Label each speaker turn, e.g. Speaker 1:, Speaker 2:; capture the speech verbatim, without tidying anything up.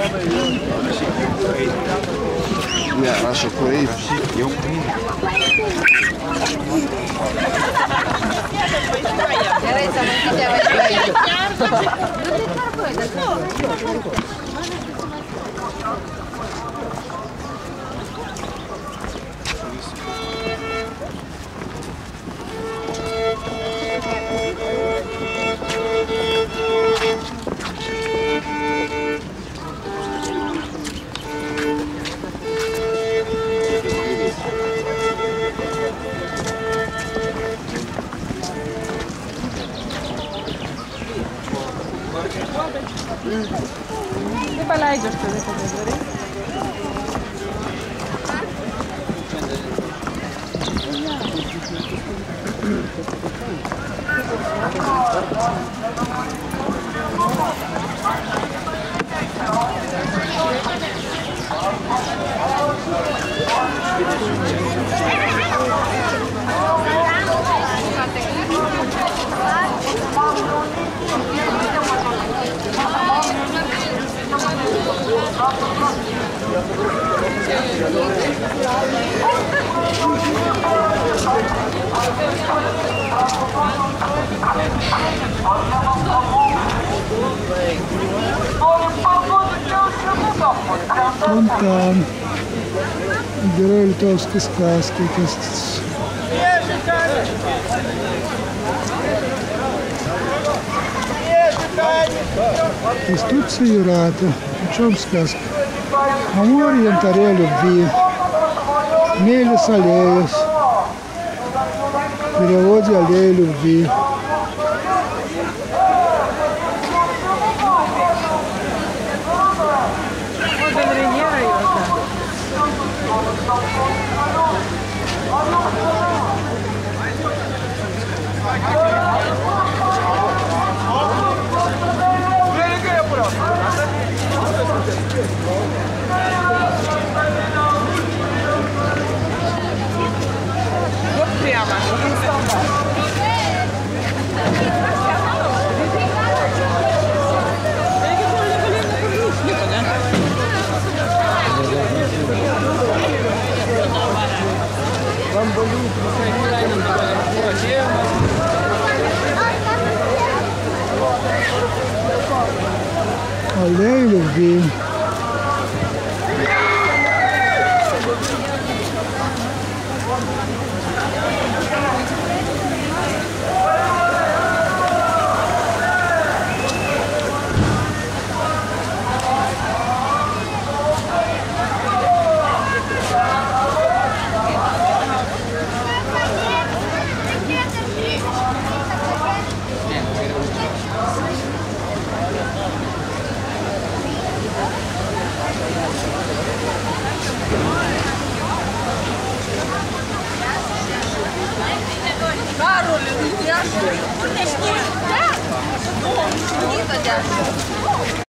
Speaker 1: Ne, rašo praeivį. Jau praeivį.
Speaker 2: Gerai, savaitė važiuoja. Nu tai tvarkoj, bet nu.
Speaker 3: Tai paleidžiu aš tada tada darai.
Speaker 4: Вон там герой литовской сказки. Инструкция Юрата. О чем сказка? О море янтаря любви. Мелис Алеес. В переводе «Аллея любви». Аллея любви.
Speaker 2: Кароль, ты идешь? Ты ж не... Да? Ну, не туда.